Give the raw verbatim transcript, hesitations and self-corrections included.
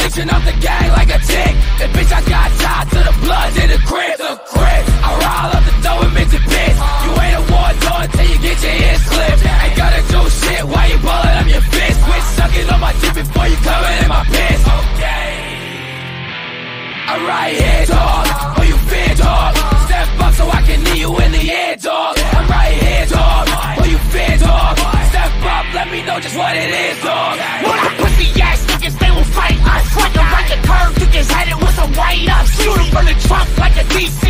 snitching up the gang like a tick. And bitch, I got tied to the blood in the crib. The crib. I roll up the dough and mix it piss. You ain't a war dog till you get your ears clipped. Ain't gotta do shit while you ballin' up your fist. Quit sucking on my dick before you coming in my piss. Okay. I'm right here, dog. Oh, you fear, dog. Step up so I can knee you in the air, dog. I'm right here, dog. Oh, you fear, dog. Step up, let me know just what it is, dog. When I pussy ass niggas, they will fight us. Like a right curve, you just had it with some white ups. Shoot him from the trunk like a D C.